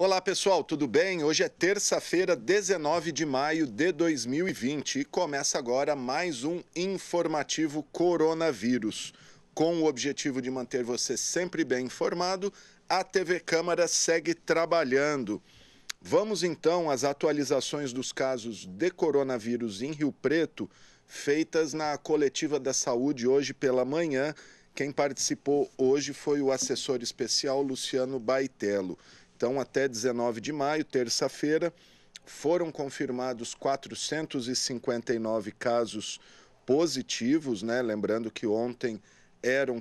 Olá pessoal, tudo bem? Hoje é terça-feira, 19 de maio de 2020 e começa agora mais um informativo coronavírus. Com o objetivo de manter você sempre bem informado, a TV Câmara segue trabalhando. Vamos então às atualizações dos casos de coronavírus em Rio Preto, feitas na coletiva da saúde hoje pela manhã. Quem participou hoje foi o assessor especial Luciano Baitello. Então, até 19 de maio, terça-feira, foram confirmados 459 casos positivos, né? Lembrando que ontem eram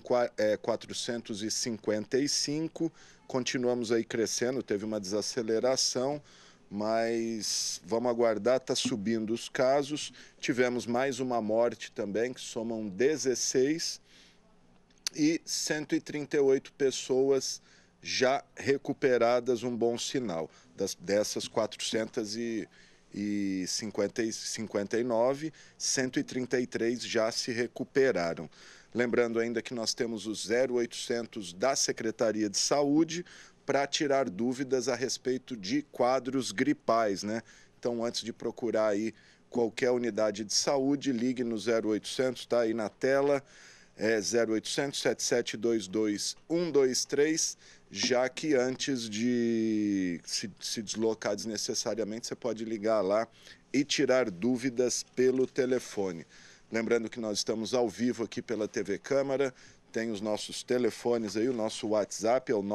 455, continuamos aí crescendo, teve uma desaceleração, mas vamos aguardar, está subindo os casos. Tivemos mais uma morte também, que somam 16, e 138 pessoas já recuperadas, um bom sinal. Dessas 459, 133 já se recuperaram. Lembrando ainda que nós temos o 0800 da Secretaria de Saúde para tirar dúvidas a respeito de quadros gripais, né? Então, antes de procurar aí qualquer unidade de saúde, ligue no 0800, está aí na tela, 0800 7722 123, já que antes de se deslocar desnecessariamente, você pode ligar lá e tirar dúvidas pelo telefone. Lembrando que nós estamos ao vivo aqui pela TV Câmara, tem os nossos telefones aí, o nosso WhatsApp é o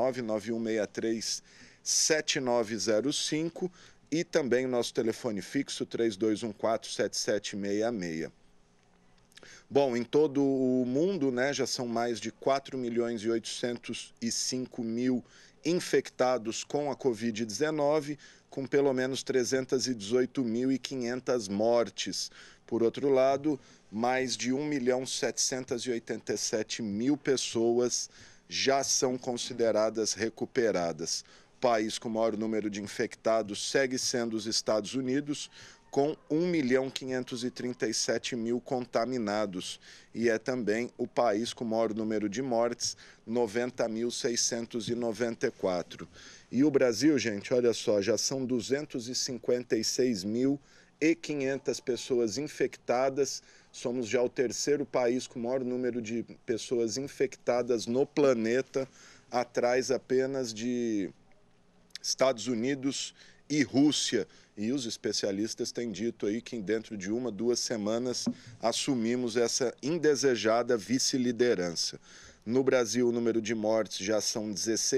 991637905 e também o nosso telefone fixo 3214-7766. Bom, em todo o mundo, né, já são mais de 4.805.000 infectados com a Covid-19, com pelo menos 318.500 mortes. Por outro lado, mais de 1.787.000 pessoas já são consideradas recuperadas. O país com o maior número de infectados segue sendo os Estados Unidos, com 1.537.000 contaminados. E é também o país com o maior número de mortes, 90.694. E o Brasil, gente, olha só, já são 256.500 pessoas infectadas. Somos já o terceiro país com o maior número de pessoas infectadas no planeta, atrás apenas de Estados Unidos e Rússia. E os especialistas têm dito aí que dentro de 1-2 semanas assumimos essa indesejada vice-liderança. No Brasil, o número de mortes já são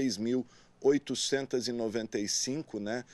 16.895, né?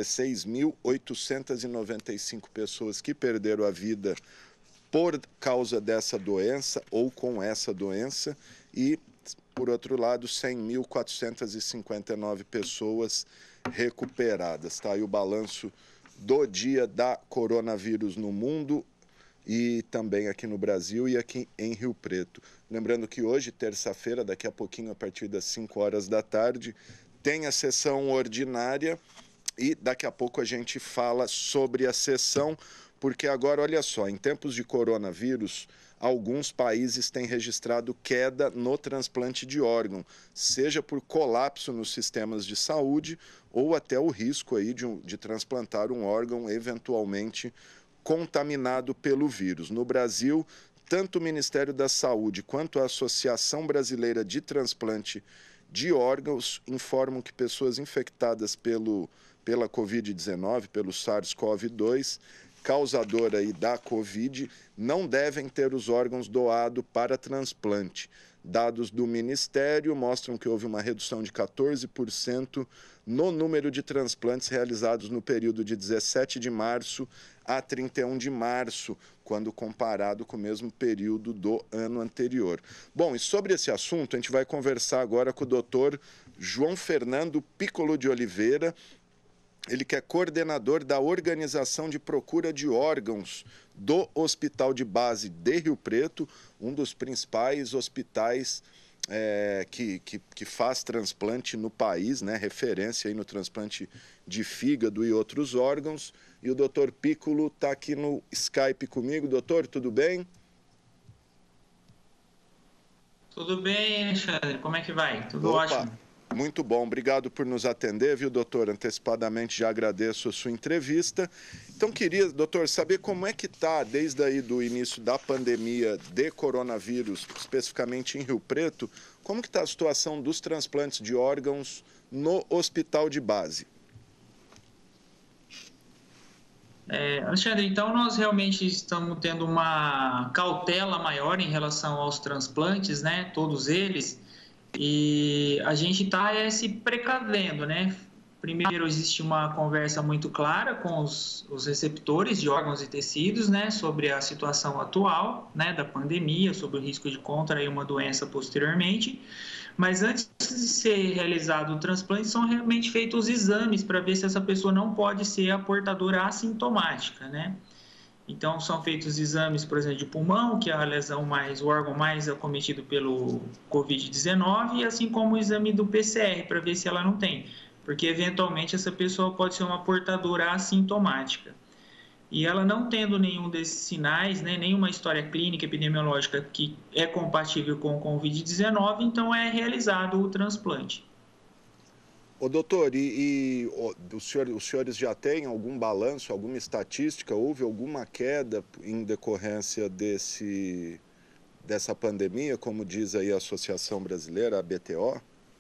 16.895 pessoas que perderam a vida por causa dessa doença ou com essa doença e, por outro lado, 100.459 pessoas recuperadas. Tá aí o balanço do dia da coronavírus no mundo e também aqui no Brasil e aqui em Rio Preto. Lembrando que hoje, terça-feira, daqui a pouquinho, a partir das 5 horas da tarde, tem a sessão ordinária e daqui a pouco a gente fala sobre a sessão, porque agora, olha só, em tempos de coronavírus, alguns países têm registrado queda no transplante de órgão, seja por colapso nos sistemas de saúde ou até o risco aí de transplantar um órgão eventualmente contaminado pelo vírus. No Brasil, tanto o Ministério da Saúde quanto a Associação Brasileira de Transplante de Órgãos informam que pessoas infectadas pela Covid-19, pelo SARS-CoV-2, causador aí da Covid, não devem ter os órgãos doados para transplante. Dados do Ministério mostram que houve uma redução de 14% no número de transplantes realizados no período de 17 de março a 31 de março, quando comparado com o mesmo período do ano anterior. Bom, e sobre esse assunto, a gente vai conversar agora com o doutor João Fernando Piccolo de Oliveira. Ele que é coordenador da Organização de Procura de Órgãos do Hospital de Base de Rio Preto, um dos principais hospitais que faz transplante no país, né? Referência aí no transplante de fígado e outros órgãos. E o doutor Piccolo está aqui no Skype comigo. Doutor, tudo bem? Tudo bem, Alexandre? Como é que vai? Tudo Opa, ótimo. Muito bom, obrigado por nos atender, viu, doutor? Antecipadamente já agradeço a sua entrevista. Então, queria, doutor, saber como é que está, desde aí do início da pandemia de coronavírus, especificamente em Rio Preto, como que está a situação dos transplantes de órgãos no hospital de base? Alexandre, então nós realmente estamos tendo uma cautela maior em relação aos transplantes, né? Todos eles. E a gente está se precavendo, né? Primeiro, existe uma conversa muito clara com os receptores de órgãos e tecidos, né? Sobre a situação atual, né? Da pandemia, sobre o risco de contrair uma doença posteriormente. Mas antes de ser realizado o transplante, são realmente feitos os exames para ver se essa pessoa não pode ser a portadora assintomática, né? Então, são feitos exames, por exemplo, de pulmão, que é a lesão o órgão mais acometido pelo Covid-19, e assim como o exame do PCR, para ver se ela não tem, porque eventualmente essa pessoa pode ser uma portadora assintomática. E ela não tendo nenhum desses sinais, né, nenhuma história clínica epidemiológica que é compatível com o Covid-19, então é realizado o transplante. Ô, doutor, os senhores já têm algum balanço, alguma estatística? Houve alguma queda em decorrência dessa pandemia, como diz aí a Associação Brasileira, a BTO?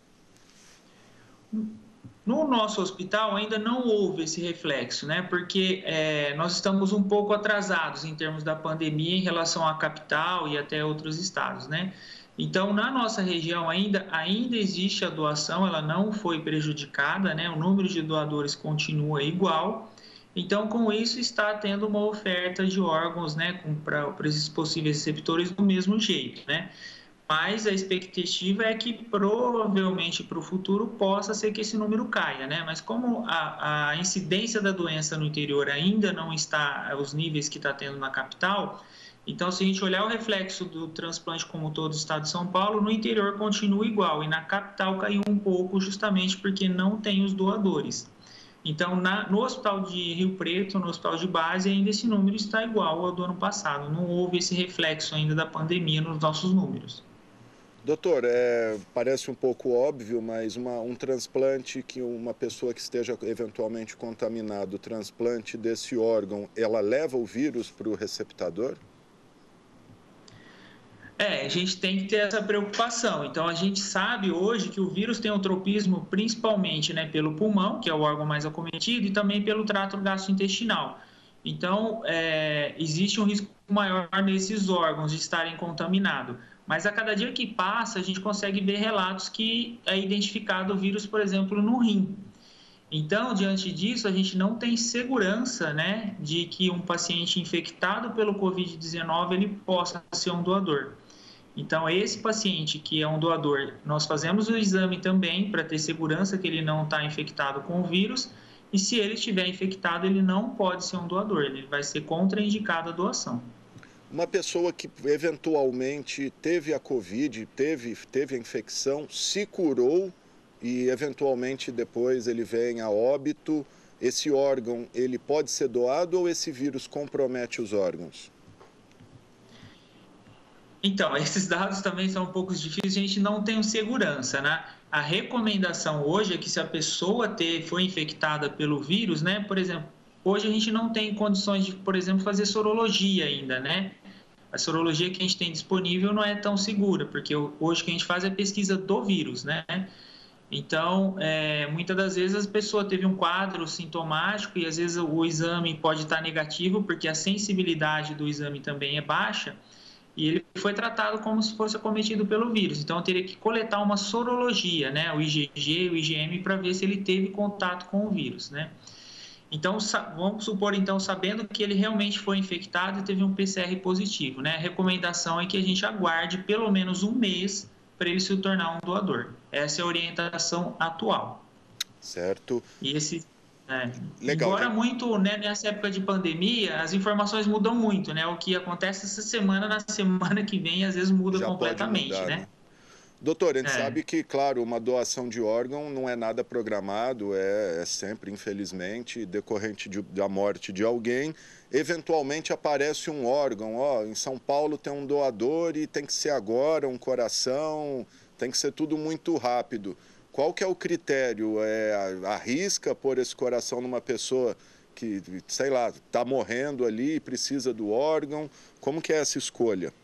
No nosso hospital ainda não houve esse reflexo, né? Porque nós estamos um pouco atrasados em termos da pandemia em relação à capital e até outros estados, né? Então, na nossa região ainda existe a doação, ela não foi prejudicada, né? O número de doadores continua igual. Então, com isso, está tendo uma oferta de órgãos, né? Para esses possíveis receptores do mesmo jeito, né? Mas a expectativa é que provavelmente para o futuro possa ser que esse número caia, né? Mas como a incidência da doença no interior ainda não está aos níveis que está tendo na capital, então se a gente olhar o reflexo do transplante como todo o estado de São Paulo, no interior continua igual e na capital caiu um pouco justamente porque não tem os doadores. Então, no hospital de Rio Preto, no hospital de base, ainda esse número está igual ao do ano passado. Não houve esse reflexo ainda da pandemia nos nossos números. Doutor, parece um pouco óbvio, mas um transplante que uma pessoa que esteja eventualmente contaminada, o transplante desse órgão, ela leva o vírus para o receptador? A gente tem que ter essa preocupação. Então, a gente sabe hoje que o vírus tem um tropismo principalmente, né, pelo pulmão, que é o órgão mais acometido, e também pelo trato gastrointestinal. Então, existe um risco maior nesses órgãos de estarem contaminados. Mas a cada dia que passa, a gente consegue ver relatos que é identificado o vírus, por exemplo, no rim. Então, diante disso, a gente não tem segurança, né, de que um paciente infectado pelo Covid-19 ele possa ser um doador. Então, esse paciente que é um doador, nós fazemos o exame também para ter segurança que ele não está infectado com o vírus. E se ele estiver infectado, ele não pode ser um doador, ele vai ser contraindicado a doação. Uma pessoa que eventualmente teve a Covid, teve a infecção, se curou e eventualmente depois ele vem a óbito, esse órgão ele pode ser doado ou esse vírus compromete os órgãos? Então, esses dados também são um pouco difíceis, a gente não tem segurança, né? A recomendação hoje é que se a pessoa foi infectada pelo vírus, né? Por exemplo, hoje a gente não tem condições de, por exemplo, fazer sorologia ainda, né? A sorologia que a gente tem disponível não é tão segura, porque hoje o que a gente faz é pesquisa do vírus, né? Então, muitas das vezes a pessoa teve um quadro sintomático e às vezes o exame pode estar negativo, porque a sensibilidade do exame também é baixa, e ele foi tratado como se fosse acometido pelo vírus. Então, eu teria que coletar uma sorologia, né? O IgG, o IgM, para ver se ele teve contato com o vírus, né? Então, vamos supor, então, sabendo que ele realmente foi infectado e teve um PCR positivo, né? A recomendação é que a gente aguarde pelo menos um mês para ele se tornar um doador. Essa é a orientação atual. Certo. E Legal, embora gente. muito, né, nessa época de pandemia, as informações mudam muito, né? O que acontece essa semana, na semana que vem, às vezes muda Já pode completamente, mudar, né? né? Doutor, a gente É. sabe que, claro, uma doação de órgão não é nada programado, é sempre, infelizmente, decorrente da morte de alguém. Eventualmente aparece um órgão, ó, em São Paulo tem um doador e tem que ser agora, um coração, tem que ser tudo muito rápido. qual que é o critério? Arrisca pôr esse coração numa pessoa que, sei lá, está morrendo ali e precisa do órgão? Como que é essa escolha?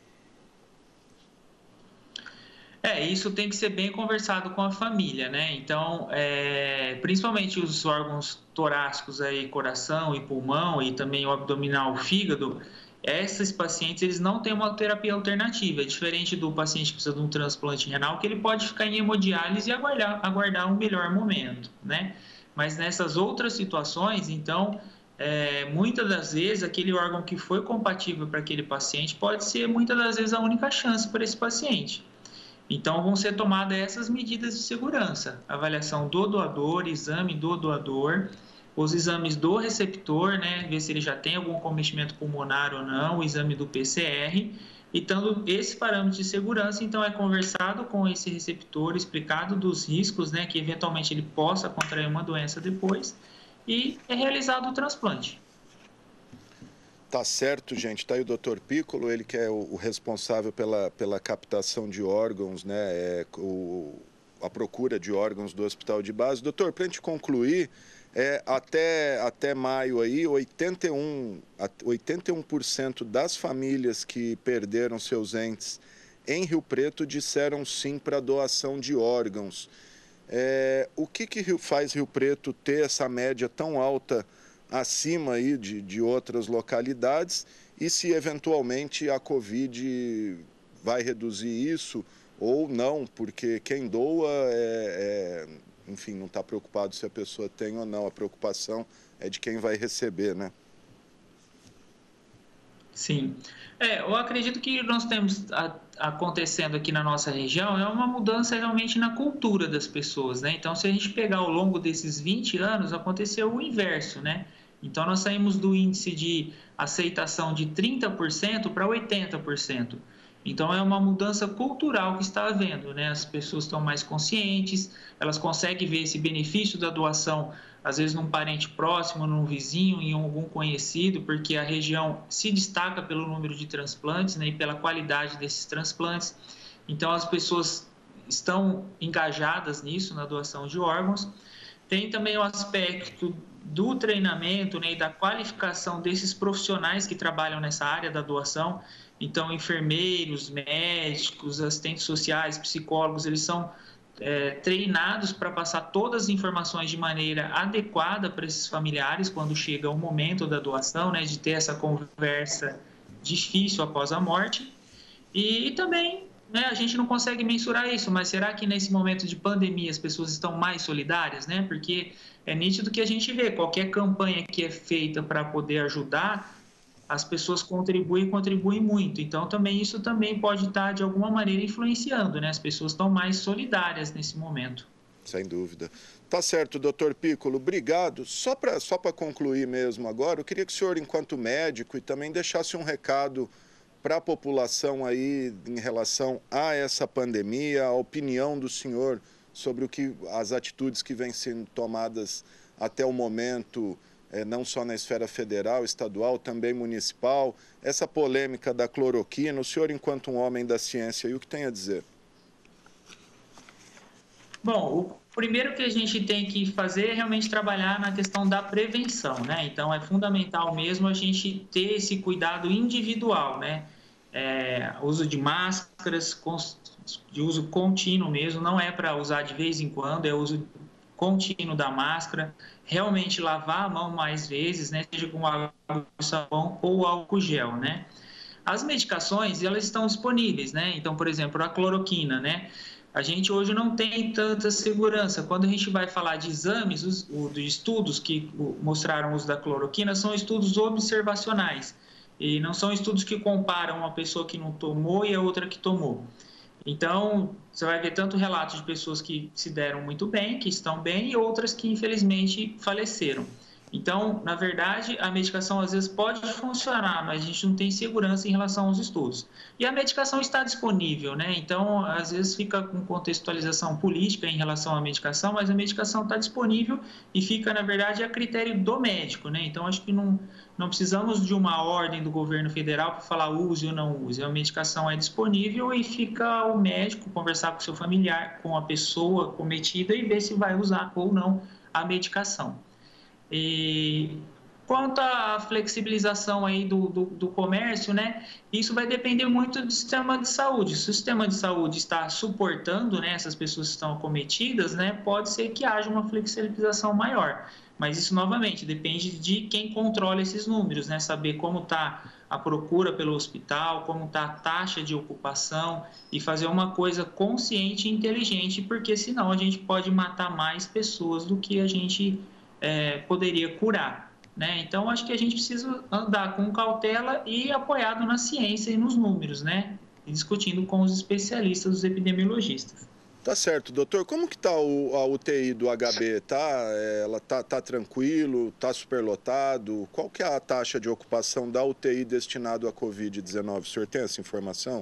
Isso tem que ser bem conversado com a família, né? Então, principalmente os órgãos torácicos aí, coração e pulmão e também o abdominal, o fígado, esses pacientes eles não têm uma terapia alternativa, é diferente do paciente que precisa de um transplante renal, que ele pode ficar em hemodiálise e aguardar um melhor momento, né? Mas nessas outras situações, então, muitas das vezes aquele órgão que foi compatível para aquele paciente pode ser muitas das vezes a única chance para esse paciente. Então, vão ser tomadas essas medidas de segurança: avaliação do doador, exame do doador, os exames do receptor, né, ver se ele já tem algum cometimento pulmonar ou não, o exame do PCR, e tendo esse parâmetro de segurança, então é conversado com esse receptor, explicado dos riscos, né, que eventualmente ele possa contrair uma doença depois, e é realizado o transplante. Tá certo, gente. Tá aí o Dr. Piccolo, ele que é o responsável pela captação de órgãos, né? A procura de órgãos do Hospital de Base. Doutor, para a gente concluir, até maio aí, 81% das famílias que perderam seus entes em Rio Preto disseram sim para a doação de órgãos. O que faz Rio Preto ter essa média tão alta acima aí de outras localidades, e se eventualmente a Covid vai reduzir isso ou não, porque quem doa enfim, não está preocupado se a pessoa tem ou não, a preocupação é de quem vai receber, né? Sim. Eu acredito que nós temos acontecendo aqui na nossa região uma mudança realmente na cultura das pessoas, né? Então, se a gente pegar ao longo desses 20 anos, aconteceu o inverso, né? Então, nós saímos do índice de aceitação de 30% para 80%. Então, é uma mudança cultural que está havendo, né? As pessoas estão mais conscientes, elas conseguem ver esse benefício da doação, às vezes num parente próximo, num vizinho, em algum conhecido, porque a região se destaca pelo número de transplantes, né, e pela qualidade desses transplantes. Então, as pessoas estão engajadas nisso, na doação de órgãos. Tem também o aspecto do treinamento, né, e da qualificação desses profissionais que trabalham nessa área da doação. Então, enfermeiros, médicos, assistentes sociais, psicólogos, eles são treinados para passar todas as informações de maneira adequada para esses familiares quando chega o momento da doação, né, de ter essa conversa difícil após a morte. E também, né, a gente não consegue mensurar isso, mas será que nesse momento de pandemia as pessoas estão mais solidárias, né? Porque é nítido que a gente vê qualquer campanha que é feita para poder ajudar, as pessoas contribuem muito. Então, também isso também pode estar, de alguma maneira, influenciando, né? As pessoas estão mais solidárias nesse momento. Sem dúvida. Tá certo, doutor Piccolo, obrigado. Só para concluir mesmo agora, eu queria que o senhor, enquanto médico, e também deixasse um recado para a população aí em relação a essa pandemia, a opinião do senhor sobre as atitudes que vêm sendo tomadas até o momento, não só na esfera federal, estadual, também municipal, essa polêmica da cloroquina. O senhor, enquanto um homem da ciência, e o que tem a dizer? Bom, o primeiro que a gente tem que fazer é realmente trabalhar na questão da prevenção, né? Então, é fundamental mesmo a gente ter esse cuidado individual, né? Uso de máscaras, de uso contínuo mesmo, não é para usar de vez em quando, é uso contínuo da máscara, realmente lavar a mão mais vezes, né? Seja com água, sabão ou álcool gel, né? As medicações, elas estão disponíveis, né? Então, por exemplo, a cloroquina, né? A gente hoje não tem tanta segurança. Quando a gente vai falar de exames, de estudos que mostraram o uso da cloroquina, são estudos observacionais. E não são estudos que comparam uma pessoa que não tomou e a outra que tomou. Então, você vai ver tanto relatos de pessoas que se deram muito bem, que estão bem, e outras que, infelizmente, faleceram. Então, na verdade, a medicação às vezes pode funcionar, mas a gente não tem segurança em relação aos estudos. E a medicação está disponível, né? Então, às vezes fica com contextualização política em relação à medicação, mas a medicação está disponível e fica, na verdade, a critério do médico, né? Então, acho que não precisamos de uma ordem do governo federal para falar use ou não use. A medicação é disponível e fica o médico conversar com o seu familiar, com a pessoa cometida e ver se vai usar ou não a medicação. E quanto à flexibilização aí do comércio, né, isso vai depender muito do sistema de saúde. Se o sistema de saúde está suportando, né, essas pessoas que estão acometidas, né, pode ser que haja uma flexibilização maior. Mas isso, novamente, depende de quem controla esses números, né, saber como está a procura pelo hospital, como está a taxa de ocupação e fazer uma coisa consciente e inteligente, porque senão a gente pode matar mais pessoas do que a gente poderia curar, né? Então, acho que a gente precisa andar com cautela e apoiado na ciência e nos números, né? E discutindo com os especialistas, os epidemiologistas. Tá certo, doutor. Como que tá a UTI do HB? Ela tá tranquilo? Tá superlotado? Qual que é a taxa de ocupação da UTI destinado à Covid-19? O senhor tem essa informação?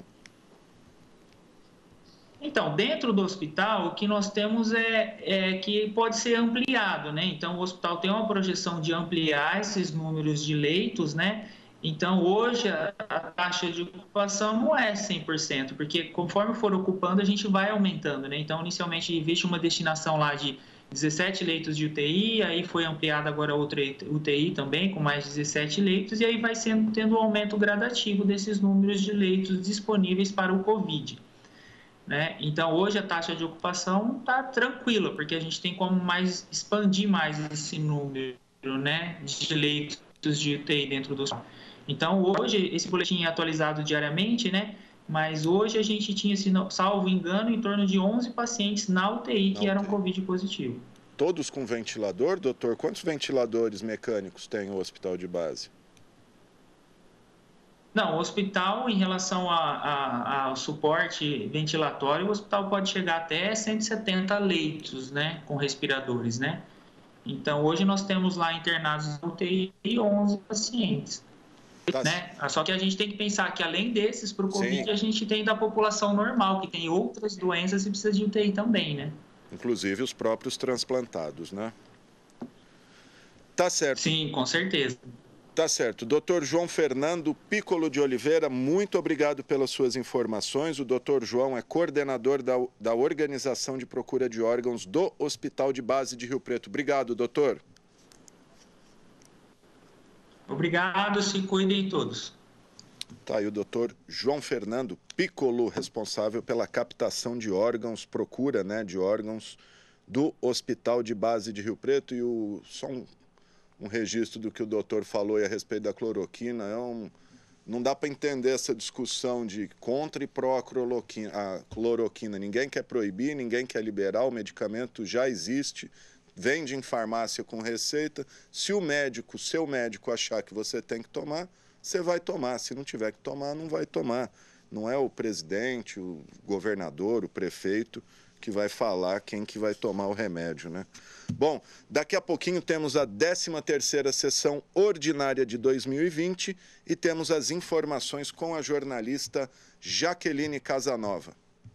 Então, dentro do hospital, o que nós temos é que pode ser ampliado, né? Então, o hospital tem uma projeção de ampliar esses números de leitos, né? Então, hoje, a taxa de ocupação não é 100%, porque conforme for ocupando, a gente vai aumentando, né? Então, inicialmente, existe uma destinação lá de 17 leitos de UTI, aí foi ampliada agora outra UTI também, com mais 17 leitos, e aí vai tendo um aumento gradativo desses números de leitos disponíveis para o Covid. Né? Então, hoje a taxa de ocupação está tranquila, porque a gente tem como expandir mais esse número, né, de leitos de UTI dentro do hospital. Então, hoje, esse boletim é atualizado diariamente, né, mas hoje a gente tinha, salvo engano, em torno de 11 pacientes na UTI que eram Covid positivo. Todos com ventilador, doutor? Quantos ventiladores mecânicos tem o hospital de base? Não, o hospital, em relação ao suporte ventilatório, o hospital pode chegar até 170 leitos, né, com respiradores, né? Então, hoje nós temos lá internados na UTI 11 pacientes, né? Só que a gente tem que pensar que, além desses, para o Covid, sim, a gente tem da população normal, que tem outras doenças e precisa de UTI também, né? Inclusive os próprios transplantados, né? Tá certo. Sim, com certeza. Tá certo. Dr. João Fernando Piccolo de Oliveira, muito obrigado pelas suas informações. O Dr. João é coordenador da Organização de Procura de Órgãos do Hospital de Base de Rio Preto. Obrigado, doutor. Obrigado, se cuidem todos. Tá aí o doutor João Fernando Piccolo, responsável pela captação de órgãos, procura, né, de órgãos do Hospital de Base de Rio Preto. E só um registro do que o doutor falou aí a respeito da cloroquina. Não dá para entender essa discussão de contra e pró a cloroquina. Ninguém quer proibir, ninguém quer liberar, o medicamento já existe, vende em farmácia com receita. Se o seu médico achar que você tem que tomar, você vai tomar. Se não tiver que tomar, não vai tomar. Não é o presidente, o governador, o prefeito que vai falar quem que vai tomar o remédio, né? Bom, daqui a pouquinho temos a 13ª sessão ordinária de 2020 e temos as informações com a jornalista Jaqueline Casanova.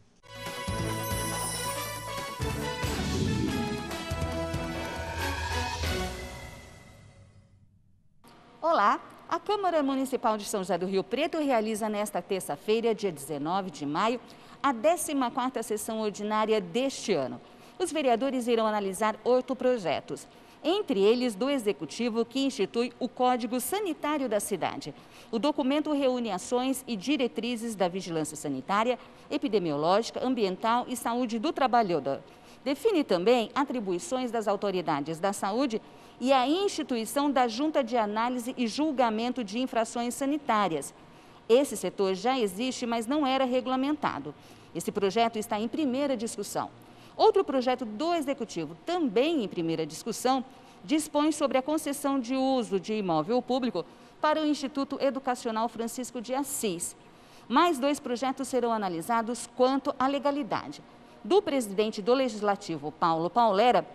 Olá! A Câmara Municipal de São José do Rio Preto realiza nesta terça-feira, dia 19 de maio, a 14ª sessão ordinária deste ano. Os vereadores irão analisar 8 projetos, entre eles do Executivo, que institui o Código Sanitário da cidade. O documento reúne ações e diretrizes da vigilância sanitária, epidemiológica, ambiental e saúde do trabalhador. Define também atribuições das autoridades da saúde e a instituição da Junta de Análise e Julgamento de Infrações Sanitárias. Esse setor já existe, mas não era regulamentado. Esse projeto está em primeira discussão. Outro projeto do Executivo, também em primeira discussão, dispõe sobre a concessão de uso de imóvel público para o Instituto Educacional Francisco de Assis. Mais 2 projetos serão analisados quanto à legalidade. Do presidente do Legislativo, Paulo Paulera,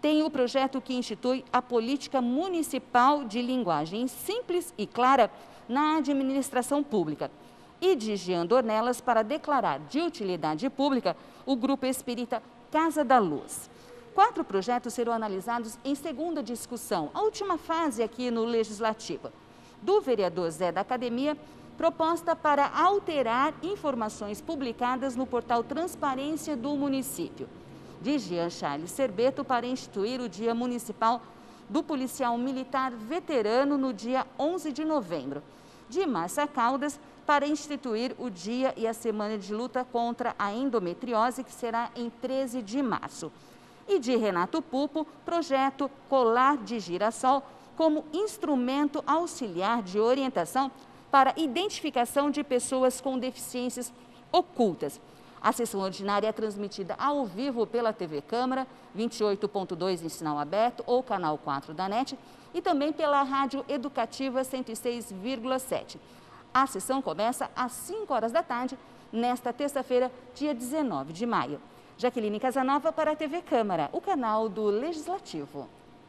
tem o projeto que institui a Política Municipal de Linguagem Simples e Clara na Administração Pública e de Jean Dornelas para declarar de utilidade pública o Grupo Espírita Casa da Luz. 4 projetos serão analisados em segunda discussão, a última fase aqui no Legislativo, do vereador Zé da Academia, proposta para alterar informações publicadas no portal Transparência do município. De Jean Charles Serbeto para instituir o Dia Municipal do Policial Militar Veterano no dia 11 de novembro. De Márcia Caldas para instituir o dia e a semana de luta contra a endometriose, que será em 13 de março. E de Renato Pupo, projeto Colar de Girassol como instrumento auxiliar de orientação para identificação de pessoas com deficiências ocultas. A sessão ordinária é transmitida ao vivo pela TV Câmara, 28.2 em sinal aberto ou canal 4 da NET e também pela Rádio Educativa 106,7. A sessão começa às 5 horas da tarde, nesta terça-feira, dia 19 de maio. Jaqueline Casanova para a TV Câmara, o canal do Legislativo.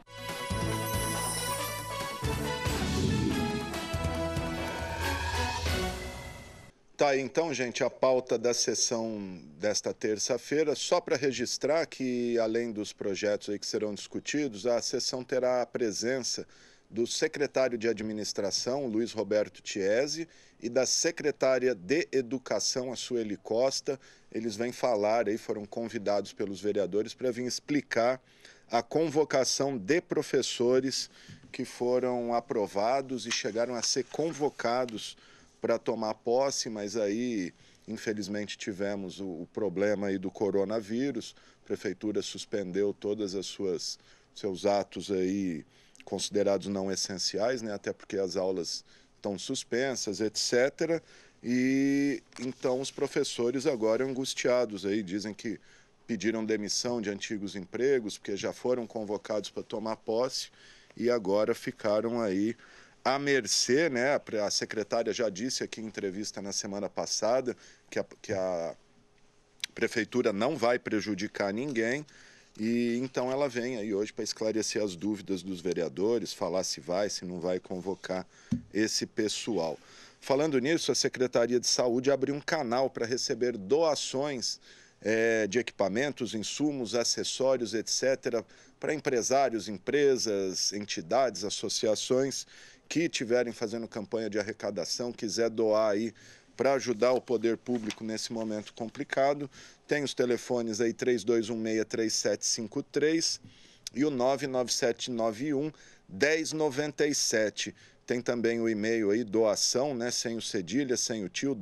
Tá aí então, gente, a pauta da sessão desta terça-feira. Só para registrar que, além dos projetos aí que serão discutidos, a sessão terá a presença do secretário de Administração, Luiz Roberto Tiesi, e da secretária de Educação, a Sueli Costa. Eles vêm falar aí, foram convidados pelos vereadores para vir explicar a convocação de professores que foram aprovados e chegaram a ser convocados para tomar posse, mas aí, infelizmente, tivemos o problema aí do coronavírus. A prefeitura suspendeu todas as seus atos aí considerados não essenciais, né? Até porque as aulas estão suspensas, etc. E então os professores agora angustiados aí, dizem que pediram demissão de antigos empregos, porque já foram convocados para tomar posse e agora ficaram aí à mercê, né? A secretária já disse aqui em entrevista na semana passada que a prefeitura não vai prejudicar ninguém e então ela vem aí hoje para esclarecer as dúvidas dos vereadores, falar se vai, se não vai convocar esse pessoal. Falando nisso, a Secretaria de Saúde abriu um canal para receber doações de equipamentos, insumos, acessórios, etc., para empresários, empresas, entidades, associações que estiverem fazendo campanha de arrecadação, quiser doar aí para ajudar o poder público nesse momento complicado. Tem os telefones aí 3216-3753 e o 99791-1097. Tem também o e-mail aí, doação, né, sem o cedilha, sem o tio,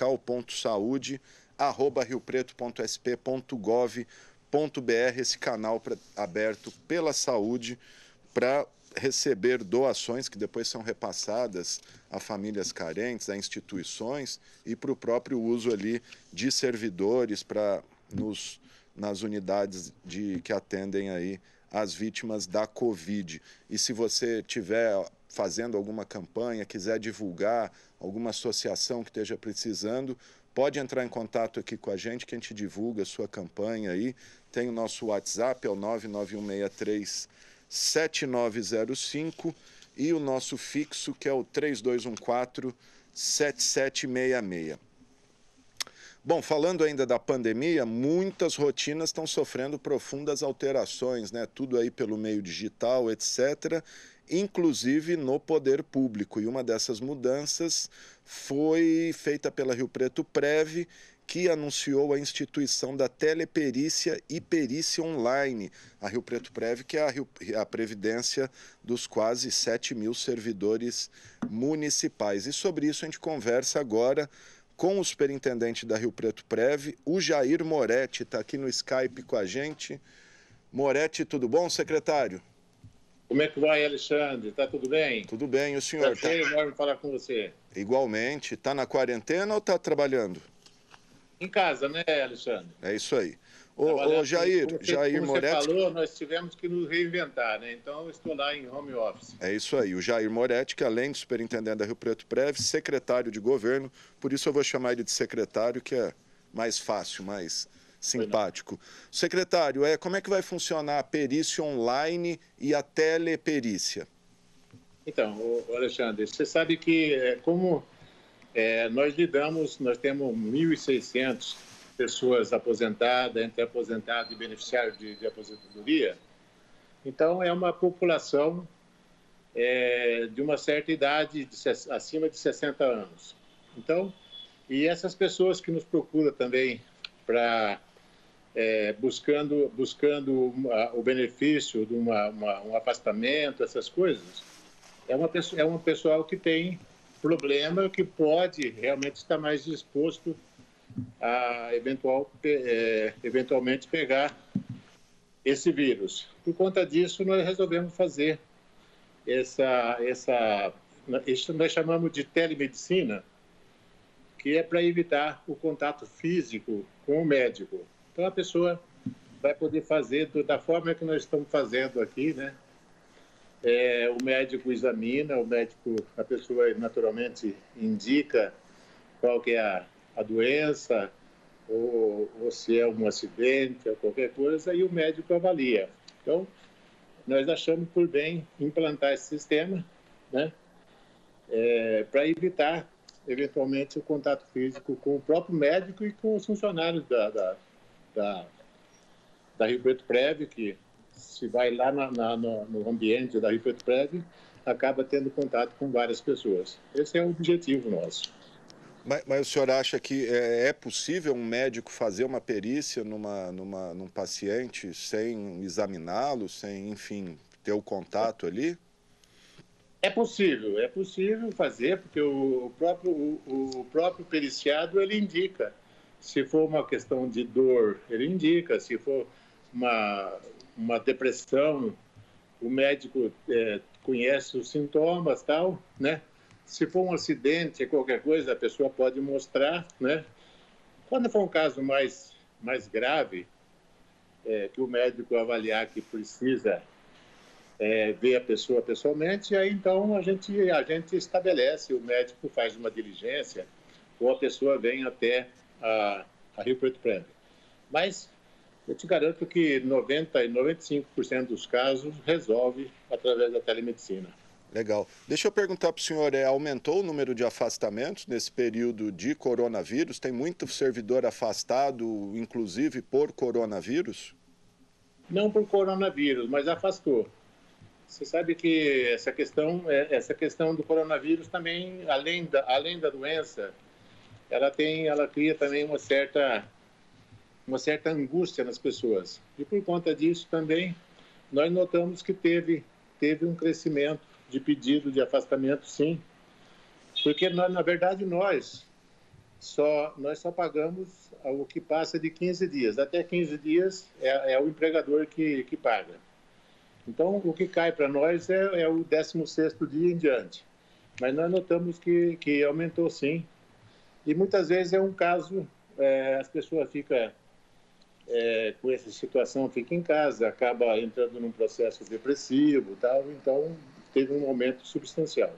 doacal.saude@riopreto.sp.gov.br, esse canal aberto pela saúde para receber doações que depois são repassadas a famílias carentes, a instituições e para o próprio uso ali de servidores nas unidades que atendem aí as vítimas da Covid. E se você estiver fazendo alguma campanha, quiser divulgar alguma associação que esteja precisando, pode entrar em contato aqui com a gente, que a gente divulga a sua campanha aí. Tem o nosso WhatsApp, é o 99163-7905 e o nosso fixo, que é o 3214-7766. Bom, falando ainda da pandemia, muitas rotinas estão sofrendo profundas alterações, né? Tudo aí pelo meio digital, etc., inclusive no poder público. E uma dessas mudanças foi feita pela Rio Preto Prev, que anunciou a instituição da teleperícia e perícia online. A Rio Preto Prev, que é a previdência dos quase 7.000 servidores municipais. E sobre isso a gente conversa agora com o superintendente da Rio Preto Prev, o Jair Moretti, está aqui no Skype com a gente. Moretti, tudo bom, secretário? Como é que vai, Alexandre? Está tudo bem? Tudo bem, e o senhor? Prazer enorme falar com você. Igualmente. Está na quarentena ou está trabalhando? Em casa, né, Alexandre? É isso aí. Ô Jair Moretti... Como você falou, nós tivemos que nos reinventar, né? Então, eu estou lá em home office. É isso aí. O Jair Moretti, que além de superintendente da Rio Preto Prev, secretário de governo, por isso eu vou chamar ele de secretário, que é mais fácil, mais simpático. Secretário, como é que vai funcionar a perícia online e a teleperícia? Então, Alexandre, você sabe que nós temos 1.600 pessoas aposentadas, entre aposentados e beneficiários de aposentadoria. Então, é uma população de uma certa idade, acima de 60 anos. Então, e essas pessoas que nos procuram também para buscando o benefício de um afastamento, essas coisas, é um pessoal que tem problema, que pode realmente estar mais disposto a eventualmente pegar esse vírus. Por conta disso, nós resolvemos fazer isso nós chamamos de telemedicina, que é para evitar o contato físico com o médico. Então, a pessoa vai poder fazer da forma que nós estamos fazendo aqui, né? O médico examina, a pessoa naturalmente indica qual que é a doença, ou se é um acidente, ou qualquer coisa, e o médico avalia. Então, nós achamos por bem implantar esse sistema, né? Para evitar, eventualmente, o contato físico com o próprio médico e com os funcionários da Rio Preto Prev, que se vai lá no ambiente da Rio Preto Prev, acaba tendo contato com várias pessoas. Esse é o objetivo nosso. Mas o senhor acha que é possível um médico fazer uma perícia num paciente sem examiná-lo, sem, enfim, ter o contato ali? É possível fazer, porque o próprio periciado, ele indica. Se for uma questão de dor, ele indica. Se for uma depressão, o médico conhece os sintomas, tal, né? Se for um acidente, qualquer coisa, a pessoa pode mostrar, né? Quando for um caso mais grave, que o médico avaliar que precisa ver a pessoa pessoalmente, aí então a gente estabelece, o médico faz uma diligência, ou a pessoa vem até a Rio Preto Prev. Mas eu te garanto que 95% dos casos resolve através da telemedicina. Legal. Deixa eu perguntar para o senhor, aumentou o número de afastamentos nesse período de coronavírus? Tem muito servidor afastado, inclusive por coronavírus? Não por coronavírus, mas afastou. Você sabe que essa questão do coronavírus também, além da doença, ela cria também uma certa angústia nas pessoas. E por conta disso também, nós notamos que teve um crescimento de pedido de afastamento, sim, porque na verdade nós só pagamos o que passa de 15 dias. Até 15 dias é o empregador que paga. Então, o que cai para nós é o 16º dia em diante. Mas nós notamos que aumentou, sim. E muitas vezes é um caso, as pessoas ficam com essa situação, ficam em casa, acaba entrando num processo depressivo, tal, então teve um aumento substancial.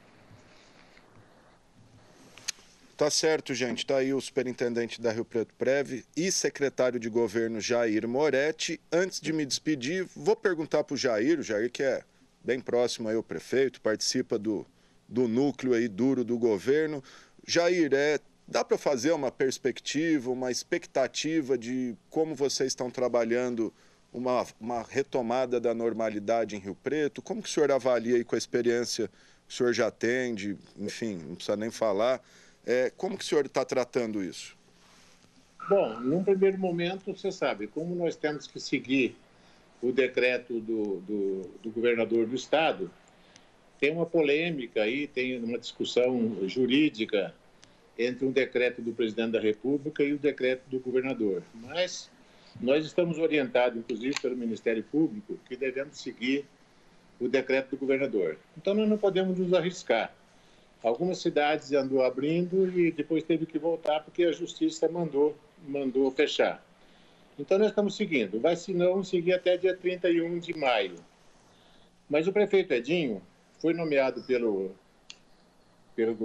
Tá certo, gente. Tá aí o superintendente da Rio Preto Prev e secretário de governo Jair Moretti. Antes de me despedir, vou perguntar para o Jair que é bem próximo aí ao prefeito, participa do núcleo aí duro do governo. Jair, dá para fazer uma perspectiva, uma expectativa de como vocês estão trabalhando uma retomada da normalidade em Rio Preto? Como que o senhor avalia aí com a experiência que o senhor já tem, enfim, não precisa nem falar, como que o senhor está tratando isso? Bom, num primeiro momento, você sabe, como nós temos que seguir o decreto do governador do estado, tem uma polêmica aí, tem uma discussão jurídica entre um decreto do presidente da República e o decreto do governador. Mas nós estamos orientados, inclusive, pelo Ministério Público, que devemos seguir o decreto do governador. Então, nós não podemos nos arriscar. Algumas cidades andou abrindo e depois teve que voltar porque a Justiça mandou fechar. Então, nós estamos seguindo. Vai, se não, seguir até dia 31 de maio. Mas o prefeito Edinho foi nomeado pelo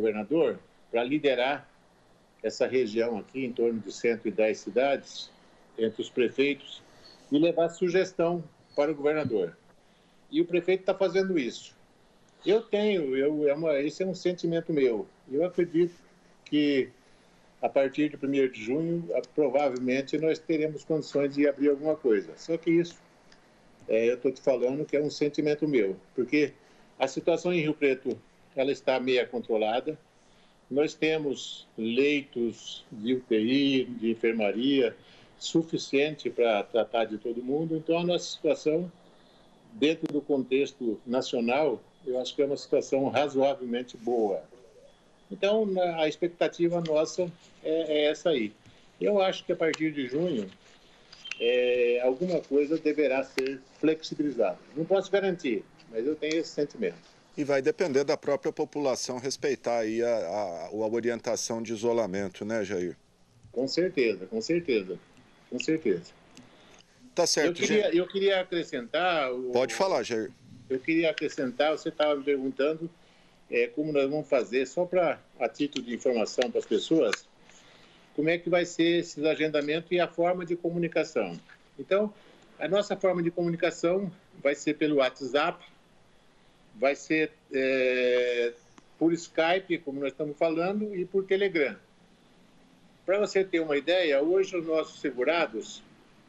governador para liderar essa região aqui, em torno de 110 cidades, entre os prefeitos e levar sugestão para o governador. E o prefeito está fazendo isso. Esse é um sentimento meu. Eu acredito que a partir de 1º de junho, provavelmente nós teremos condições de abrir alguma coisa. Só que isso, eu estou te falando que é um sentimento meu, porque a situação em Rio Preto ela está meio controlada. Nós temos leitos de UTI, de enfermaria, suficiente para tratar de todo mundo. Então, a nossa situação, dentro do contexto nacional, eu acho que é uma situação razoavelmente boa. Então, a expectativa nossa é essa aí. Eu acho que a partir de junho, alguma coisa deverá ser flexibilizada. Não posso garantir, mas eu tenho esse sentimento. E vai depender da própria população respeitar aí a orientação de isolamento, né, Jair? Com certeza, com certeza, com certeza. Tá certo, eu queria acrescentar... Pode falar, Jair. Eu queria acrescentar, você estava me perguntando como nós vamos fazer, só a título de informação para as pessoas, como é que vai ser esses agendamentos e a forma de comunicação. Então, a nossa forma de comunicação vai ser pelo WhatsApp, vai ser por Skype, como nós estamos falando, e por Telegram. Para você ter uma ideia, hoje os nossos segurados,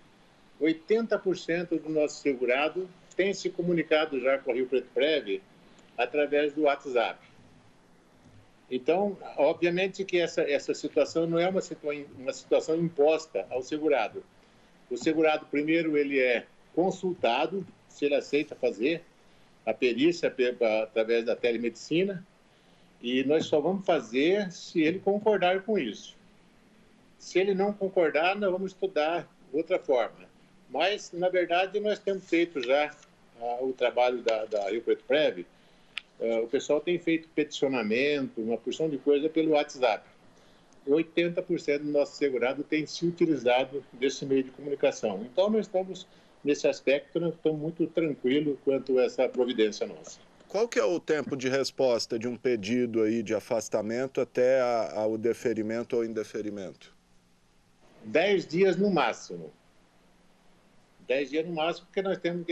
80% dos nossos segurados têm se comunicado já com a Rio Preto Prev através do WhatsApp. Então, obviamente que essa situação não é uma situação imposta ao segurado. O segurado, primeiro, ele é consultado, se ele aceita fazer a perícia através da telemedicina, e nós só vamos fazer se ele concordar com isso. Se ele não concordar, nós vamos estudar outra forma. Mas, na verdade, nós temos feito já o trabalho da Rio Preto Prev. O pessoal tem feito peticionamento, uma porção de coisa pelo WhatsApp. 80% do nosso segurado tem se utilizado desse meio de comunicação. Então, nós estamos, nesse aspecto, nós estamos muito tranquilos quanto a essa providência nossa. Qual que é o tempo de resposta de um pedido aí de afastamento até o deferimento ou indeferimento? 10 dias no máximo. 10 dias no máximo, porque nós temos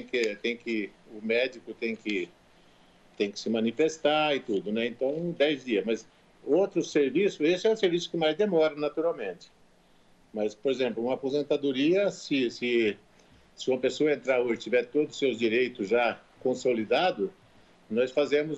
o médico tem que se manifestar e tudo, né? Então, 10 dias. Mas outro serviço, esse é o serviço que mais demora, naturalmente. Mas, por exemplo, uma aposentadoria, se uma pessoa entrar hoje e tiver todos os seus direitos já consolidados, nós fazemos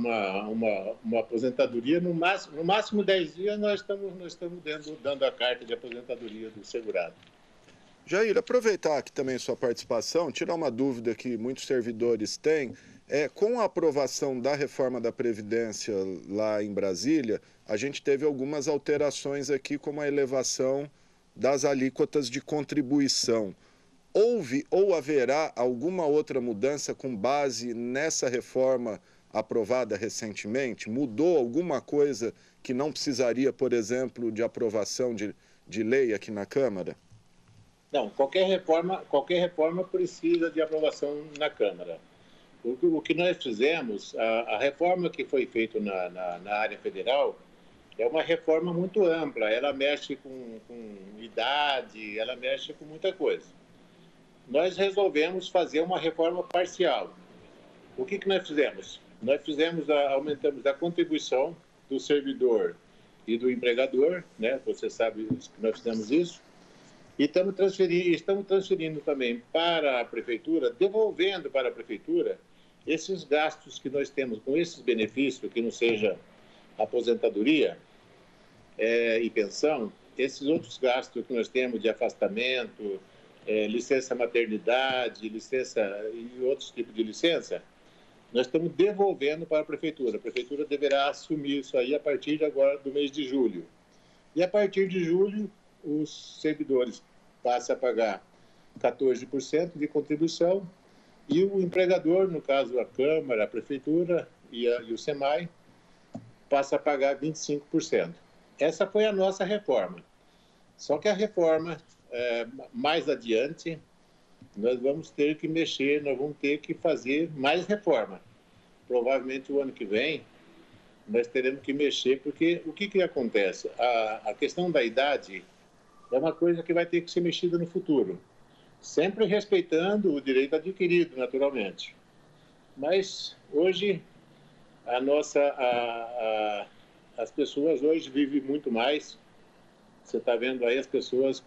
uma aposentadoria, no máximo 10 dias, nós estamos dando a carta de aposentadoria do segurado. Jair, aproveitar aqui também sua participação, tirar uma dúvida que muitos servidores têm. Com a aprovação da reforma da Previdência lá em Brasília, a gente teve algumas alterações aqui, como a elevação das alíquotas de contribuição. Houve ou haverá alguma outra mudança com base nessa reforma aprovada recentemente? Mudou alguma coisa que não precisaria, por exemplo, de aprovação de lei aqui na Câmara? Não, qualquer reforma precisa de aprovação na Câmara. O que nós fizemos, a reforma que foi feita na área federal, é uma reforma muito ampla. Ela mexe com idade, ela mexe com muita coisa. Nós resolvemos fazer uma reforma parcial. O que nós fizemos? Nós aumentamos a contribuição do servidor e do empregador, né? Você sabe que nós fizemos isso. E estamos transferindo também para a Prefeitura, devolvendo para a Prefeitura esses gastos que nós temos com esses benefícios, que não seja aposentadoria e pensão, esses outros gastos que nós temos de afastamento, licença maternidade, licença e outros tipos de licença, nós estamos devolvendo para a Prefeitura. A Prefeitura deverá assumir isso aí a partir de agora do mês de julho. E a partir de julho, os servidores passam a pagar 14% de contribuição e o empregador, no caso a Câmara, a Prefeitura e o SEMAI, passa a pagar 25%. Essa foi a nossa reforma. Só que a reforma, mais adiante, nós vamos ter que mexer, nós vamos ter que fazer mais reforma. Provavelmente o ano que vem, nós teremos que mexer, porque o que acontece? A questão da idade, é uma coisa que vai ter que ser mexida no futuro, sempre respeitando o direito adquirido, naturalmente. Mas hoje as pessoas hoje vivem muito mais. Você está vendo aí as pessoas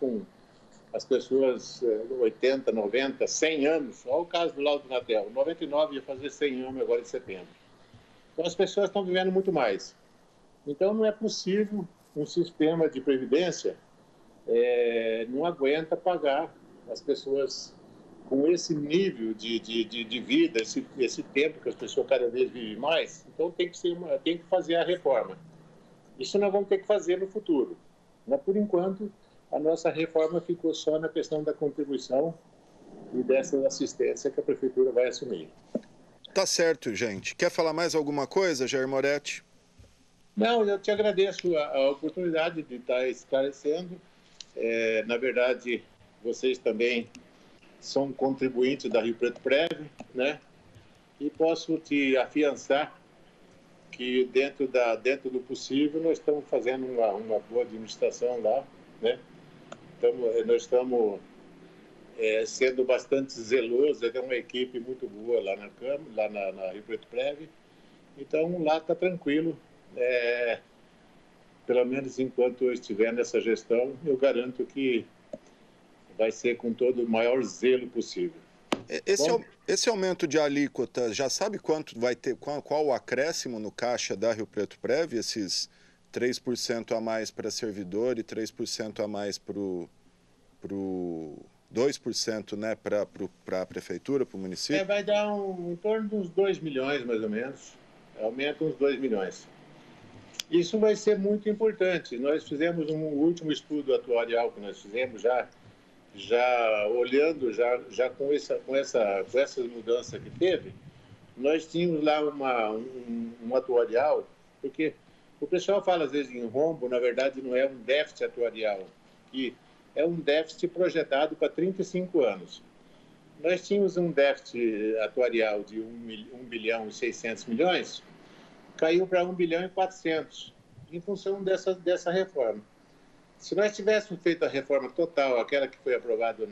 80, 90, 100 anos. Olha o caso do Laudo Natel, 99 ia fazer 100 anos agora em setembro. Então as pessoas estão vivendo muito mais. Então não é possível um sistema de previdência não aguenta pagar as pessoas com esse nível de vida, esse tempo que as pessoas cada vez vivem mais. Então tem que fazer a reforma. Isso nós vamos ter que fazer no futuro. Mas por enquanto a nossa reforma ficou só na questão da contribuição e dessa assistência que a prefeitura vai assumir. Tá certo, gente. Quer falar mais alguma coisa, Jair Moretti? Não, eu te agradeço a oportunidade de estar esclarecendo. Na verdade, vocês também são contribuintes da Rio Preto Prev, né? E posso te afiançar que dentro do possível nós estamos fazendo uma boa administração lá, né? Nós estamos sendo bastante zelosos, tem uma equipe muito boa lá na Rio Preto Prev, então lá está tranquilo, pelo menos enquanto eu estiver nessa gestão, eu garanto que vai ser com todo o maior zelo possível. Esse aumento de alíquota, já sabe quanto vai ter, qual o acréscimo no caixa da Rio Preto Prev, esses 3% a mais para servidor e 3% a mais para o 2%, né, para a prefeitura, para o município? Vai dar em torno de uns 2 milhões, mais ou menos. Aumenta uns 2 milhões. Isso vai ser muito importante. Nós fizemos um último estudo atuarial que nós fizemos já olhando com essas mudanças que teve. Nós tínhamos lá um atuarial, porque o pessoal fala às vezes em rombo, na verdade não é um déficit atuarial, que é um déficit projetado para 35 anos. Nós tínhamos um déficit atuarial de 1 bilhão e 600 milhões, caiu para 1 bilhão e 400, em função dessa reforma. Se nós tivéssemos feito a reforma total, aquela que foi aprovada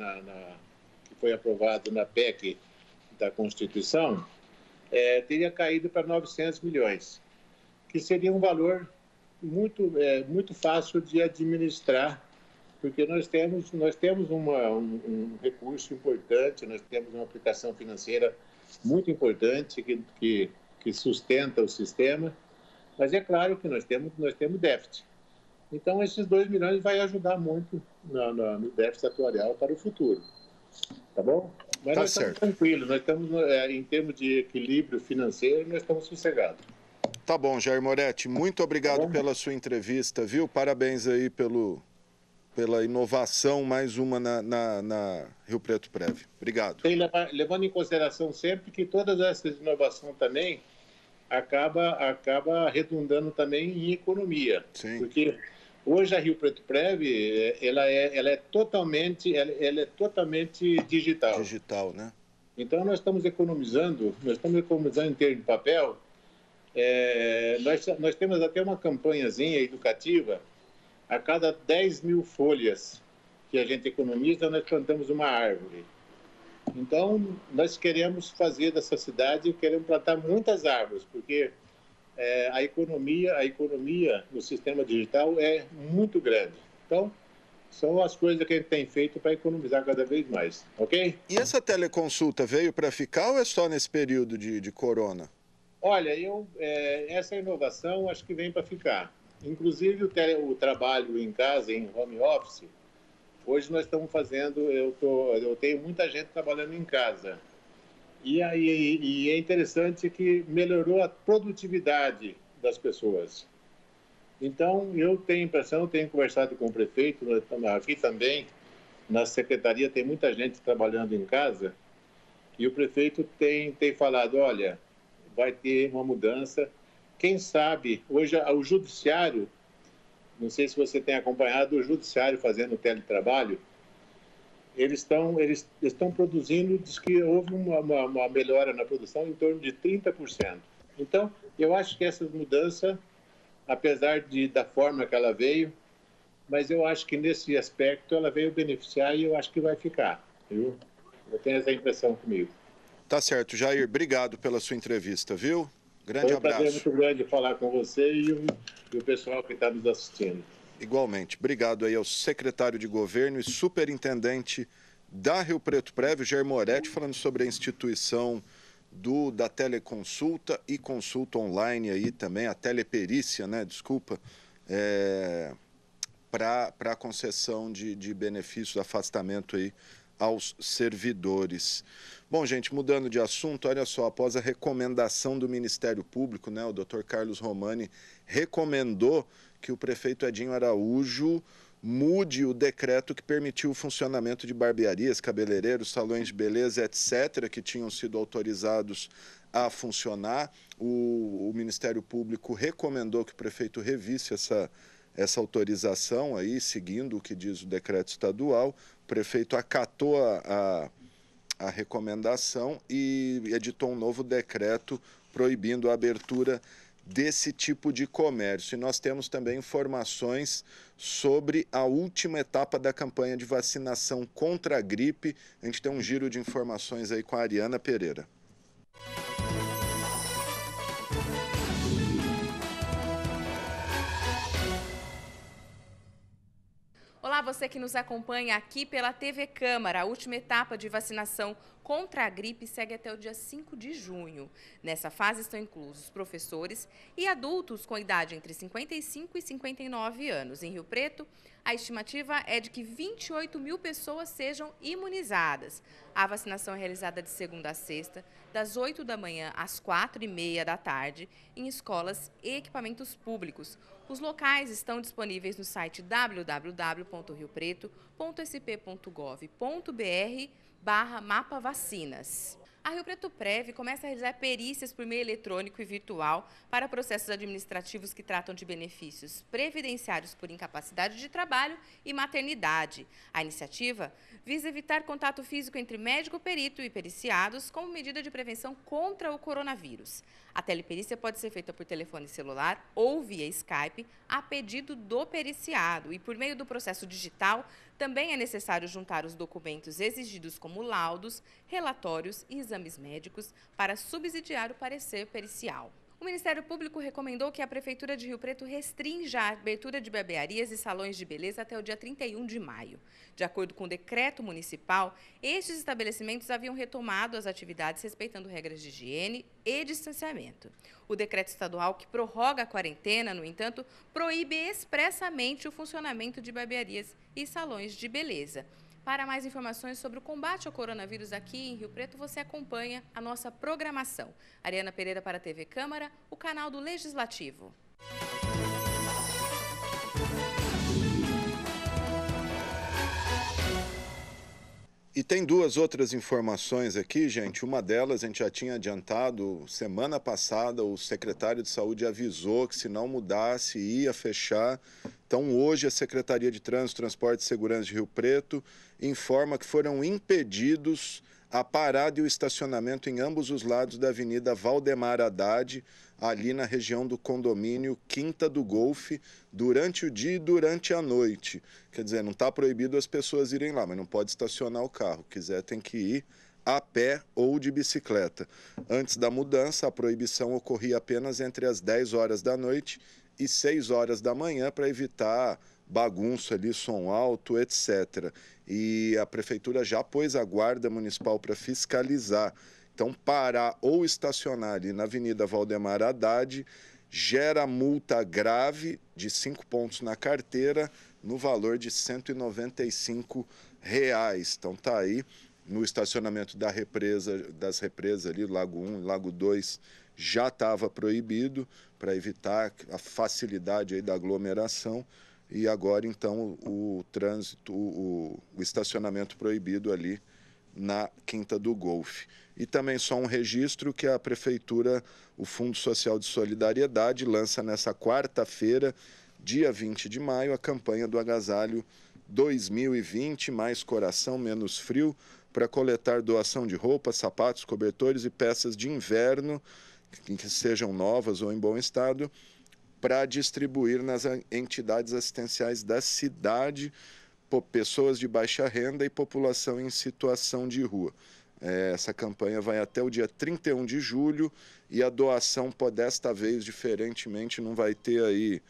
na PEC da Constituição, teria caído para 900 milhões, que seria um valor muito fácil de administrar, porque nós temos um recurso importante, nós temos uma aplicação financeira muito importante que sustenta o sistema, mas é claro que nós temos déficit. Então, esses 2 milhões vai ajudar muito no déficit atuarial para o futuro. Tá bom? Mas nós estamos tranquilos, nós estamos, em termos de equilíbrio financeiro, nós estamos sossegados. Tá bom, Jair Moretti, muito obrigado pela sua entrevista, viu? Parabéns aí pela inovação, mais uma na Rio Preto Prev. Obrigado. Levando em consideração sempre que todas essas inovações também acaba redundando também em economia. Sim. Porque hoje a Rio Preto Prev, ela é totalmente digital. Digital, né? Então nós estamos economizando em termos de papel. Nós temos até uma campanhazinha educativa. A cada 10 mil folhas que a gente economiza, nós plantamos uma árvore. Então, nós queremos fazer dessa cidade, queremos plantar muitas árvores, porque a economia no sistema digital é muito grande. Então, são as coisas que a gente tem feito para economizar cada vez mais, ok? E essa teleconsulta veio para ficar ou é só nesse período de corona? Olha, essa inovação acho que vem para ficar. Inclusive o trabalho em casa, em home office, hoje nós estamos fazendo, eu tenho muita gente trabalhando em casa. E é interessante que melhorou a produtividade das pessoas. Então, eu tenho a impressão, tenho conversado com o prefeito, aqui também, na secretaria tem muita gente trabalhando em casa, e o prefeito tem falado, olha, vai ter uma mudança. Quem sabe, hoje o judiciário, não sei se você tem acompanhado o judiciário fazendo teletrabalho, eles estão produzindo, diz que houve uma melhora na produção em torno de 30%. Então, eu acho que essa mudança, apesar da forma que ela veio, mas eu acho que nesse aspecto ela veio beneficiar e eu acho que vai ficar, viu? Eu tenho essa impressão comigo. Tá certo, Jair. Obrigado pela sua entrevista, viu? Grande abraço. Foi um prazer muito grande falar com você e o pessoal que está nos assistindo. Igualmente. Obrigado aí ao secretário de Governo e superintendente da Rio Preto Prévio, Jair Moretti, falando sobre a instituição da teleconsulta e consulta online aí também, a teleperícia, né? Desculpa, para a concessão de benefícios, afastamento aí aos servidores. Bom, gente, mudando de assunto, olha só, após a recomendação do Ministério Público, né, o Dr. Carlos Romani recomendou que o prefeito Edinho Araújo mude o decreto que permitiu o funcionamento de barbearias, cabeleireiros, salões de beleza, etc., que tinham sido autorizados a funcionar. O Ministério Público recomendou que o prefeito revisse essa autorização, aí, seguindo o que diz o decreto estadual. O prefeito acatou a recomendação e editou um novo decreto proibindo a abertura desse tipo de comércio. E nós temos também informações sobre a última etapa da campanha de vacinação contra a gripe. A gente tem um giro de informações aí com a Ariana Pereira. Olá, você que nos acompanha aqui pela TV Câmara. A última etapa de vacinação contra a gripe segue até o dia 5 de junho. Nessa fase estão inclusos professores e adultos com idade entre 55 e 59 anos. Em Rio Preto, a estimativa é de que 28 mil pessoas sejam imunizadas. A vacinação é realizada de segunda a sexta, das 8 da manhã às 4h30 da tarde, em escolas e equipamentos públicos. Os locais estão disponíveis no site www.riopreto.sp.gov.br/mapavacinas. A Rio Preto Prévio começa a realizar perícias por meio eletrônico e virtual para processos administrativos que tratam de benefícios previdenciários por incapacidade de trabalho e maternidade. A iniciativa visa evitar contato físico entre médico-perito e periciados como medida de prevenção contra o coronavírus. A teleperícia pode ser feita por telefone celular ou via Skype a pedido do periciado e por meio do processo digital também é necessário juntar os documentos exigidos como laudos, relatórios e exames médicos para subsidiar o parecer pericial. O Ministério Público recomendou que a Prefeitura de Rio Preto restrinja a abertura de barbearias e salões de beleza até o dia 31 de maio. De acordo com o decreto municipal, estes estabelecimentos haviam retomado as atividades respeitando regras de higiene e distanciamento. O decreto estadual que prorroga a quarentena, no entanto, proíbe expressamente o funcionamento de barbearias e salões de beleza. Para mais informações sobre o combate ao coronavírus aqui em Rio Preto, você acompanha a nossa programação. Ariana Pereira para a TV Câmara, o canal do Legislativo. E tem duas outras informações aqui, gente. Uma delas a gente já tinha adiantado. Semana passada o secretário de Saúde avisou que se não mudasse ia fechar. Então hoje a Secretaria de Trânsito, Transporte e Segurança de Rio Preto informa que foram impedidos a parada e o estacionamento em ambos os lados da Avenida Valdemar Haddad, ali na região do condomínio Quinta do Golfe, durante o dia e durante a noite. Quer dizer, não está proibido as pessoas irem lá, mas não pode estacionar o carro. Quiser, tem que ir a pé ou de bicicleta. Antes da mudança, a proibição ocorria apenas entre as 10 horas da noite e 6 horas da manhã, para evitar bagunça ali, som alto, etc. E a Prefeitura já pôs a Guarda Municipal para fiscalizar. Então, parar ou estacionar ali na Avenida Valdemar Haddad gera multa grave de 5 pontos na carteira, no valor de R$ 195. Então, tá aí no estacionamento das represas ali, Lago 1 e Lago 2, já estava proibido, para evitar a facilidade aí da aglomeração. E agora, então, o trânsito, o estacionamento proibido ali na Quinta do Golfe. E também só um registro que a Prefeitura, o Fundo Social de Solidariedade, lança nessa quarta-feira, dia 20 de maio, a campanha do Agasalho 2020, Mais Coração, Menos Frio, para coletar doação de roupas, sapatos, cobertores e peças de inverno, que sejam novas ou em bom estado, para distribuir nas entidades assistenciais da cidade, pessoas de baixa renda e população em situação de rua. Essa campanha vai até o dia 31 de julho e a doação, desta vez, diferentemente, não vai ter aí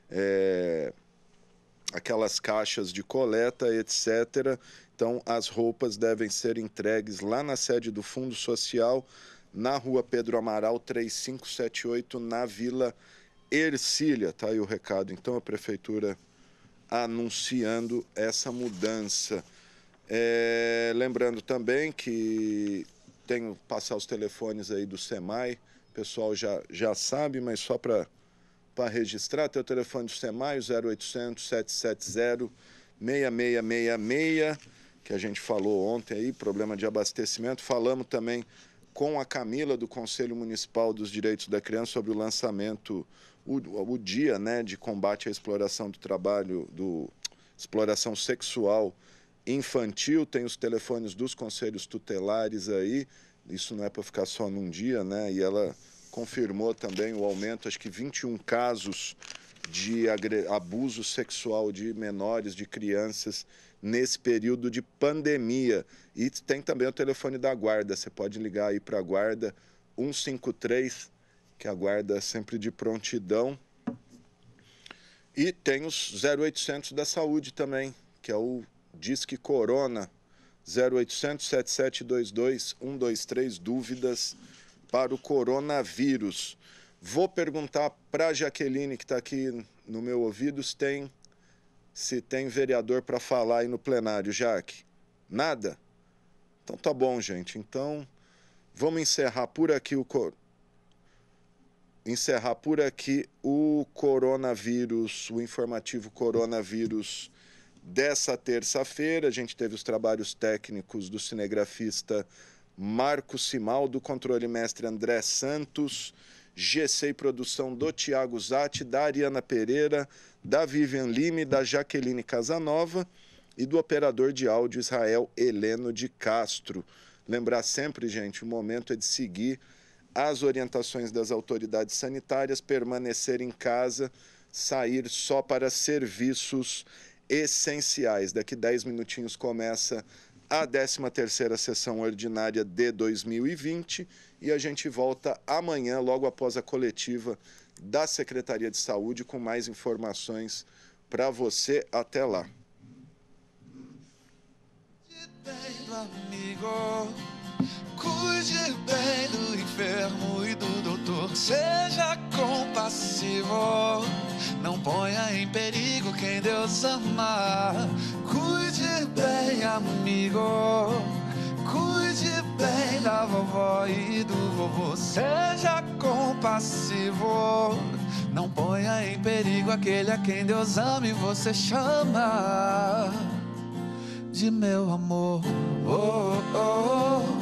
aquelas caixas de coleta, etc. Então, as roupas devem ser entregues lá na sede do Fundo Social, na Rua Pedro Amaral, 3578, na Vila Ercília. Tá aí o recado. Então, a Prefeitura anunciando essa mudança. Lembrando também que tenho que passar os telefones aí do SEMAI, o pessoal já sabe, mas só para registrar, tem o telefone do SEMAI, 0800 770 6666, que a gente falou ontem aí, problema de abastecimento. Falamos também com a Camila, do Conselho Municipal dos Direitos da Criança, sobre o lançamento, o dia, né, de combate à exploração do trabalho, exploração sexual infantil. Tem os telefones dos conselhos tutelares aí, isso não é para ficar só num dia, né? E ela confirmou também o aumento, acho que 21 casos de abuso sexual de menores, de crianças, nesse período de pandemia. E tem também o telefone da Guarda, você pode ligar aí para a Guarda, 153, que a Guarda é sempre de prontidão. E tem os 0800 da Saúde também, que é o Disque Corona, 0800 7722 123, dúvidas para o coronavírus. Vou perguntar para a Jaqueline, que está aqui no meu ouvido, se tem vereador para falar aí no plenário. Jaque, nada? Então tá bom, gente. Então vamos encerrar por aqui o coronavírus, o informativo coronavírus dessa terça-feira. A gente teve os trabalhos técnicos do cinegrafista Marco Simal, do controle mestre André Santos, GC e produção do Tiago Zatti, da Ariana Pereira, da Vivian Lime, da Jaqueline Casanova e do operador de áudio Israel Heleno de Castro. Lembrar sempre, gente, o momento é de seguir as orientações das autoridades sanitárias, permanecer em casa, sair só para serviços essenciais. Daqui 10 minutinhos começa a 13ª sessão ordinária de 2020 e a gente volta amanhã, logo após a coletiva da Secretaria de Saúde, com mais informações para você. Até lá. Cuide bem do enfermo e do doutor. Seja compassivo, não ponha em perigo quem Deus ama. Cuide bem, amigo, cuide bem da vovó e do vovô. Seja compassivo, não ponha em perigo aquele a quem Deus ama e você chama de meu amor. Oh, oh, oh.